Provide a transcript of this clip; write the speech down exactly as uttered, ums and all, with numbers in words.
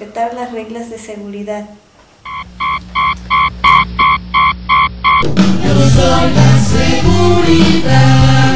respetar las reglas de seguridad. Yo soy la seguridad.